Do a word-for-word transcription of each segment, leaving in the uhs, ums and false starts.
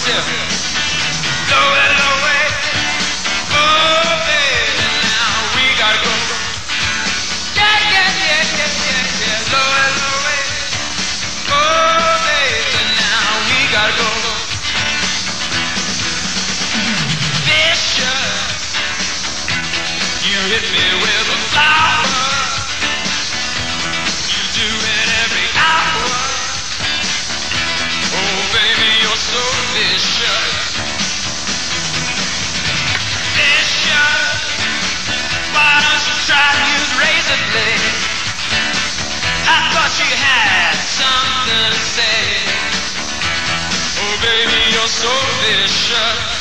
você. Low and low way. Oh, baby, now we gotta go. Yeah, yeah, yeah, yeah, yeah, yeah. Low and low way. Oh, baby, now we gotta go. Vicious, you hit me with a flower. You do it every hour. Oh, baby, you're so vicious. Vicious. Why don't you try to use razor blade? I thought you had something to say. Oh, baby, you're so vicious.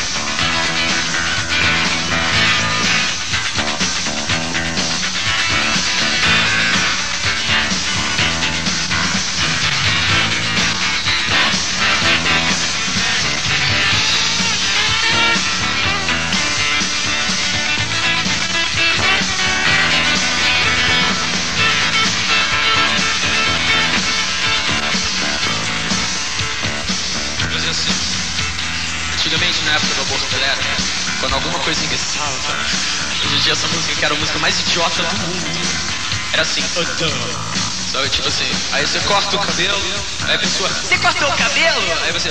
Antigamente, na época do aborto elétrico, quando alguma coisa enguiçava, hoje em dia essa música que era a música mais idiota do mundo, era assim, sabe, tipo assim, aí você corta o cabelo, aí a pessoa, você cortou o cabelo? Aí você,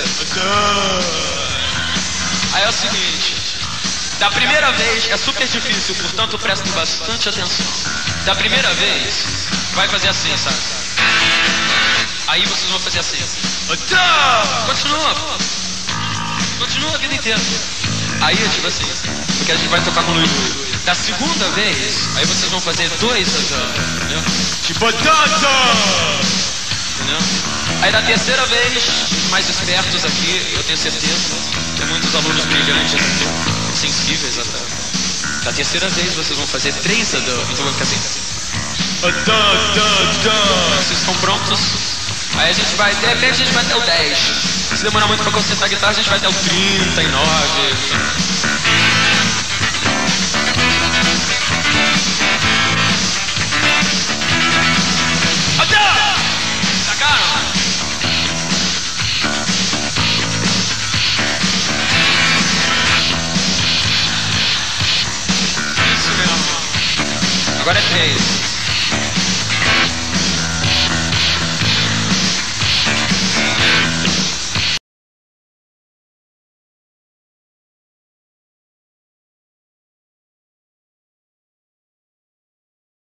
aí é o seguinte, da primeira vez é super difícil, portanto prestem bastante atenção. Da primeira vez, vai fazer assim, sabe? Aí vocês vão fazer assim, continua, continua a vida inteira. Aí é tipo assim, porque a gente vai tocar com o Luiz. Da segunda vez, aí vocês vão fazer dois, entendeu? Tipo, entendeu? Aí da terceira vez, os mais espertos aqui, eu tenho certeza, tem muitos alunos brilhantes aqui, sensíveis até. Da terceira vez vocês vão fazer três, então vai ficar assim. Vocês estão prontos? Aí a gente vai, de repente a gente vai até o dez. Se demorar muito pra consertar a guitarra, a gente vai até o trinta e nove. Sacaram? Isso mesmo. Agora é três.